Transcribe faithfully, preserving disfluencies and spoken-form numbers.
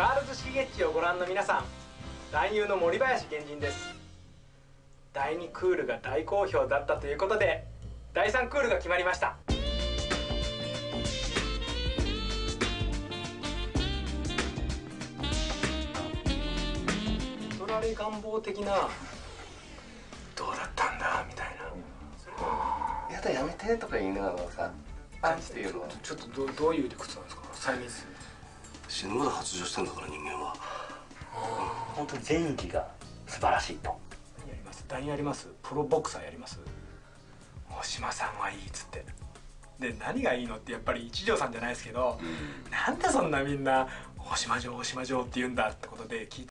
ガールズシーエッチをご覧の皆さん、男優の森林源人です。だいにクールが大好評だったということでだいさんクールが決まりました。取られ願望的などうだったんだみたいな、 やだやめてとか言いながらさ感じっていうのはちょっとどどういう理屈なんですか。催眠術死ぬまで発情してんだから人間は。 本当に前期が素晴らしいと。 何やります？何やります？プロボクサーやります？大島さんはいいっつって。で何がいいのってやっぱり一条さんじゃないですけど、うん、なんでそんなみんな大島城大島城って言うんだってことで聞いて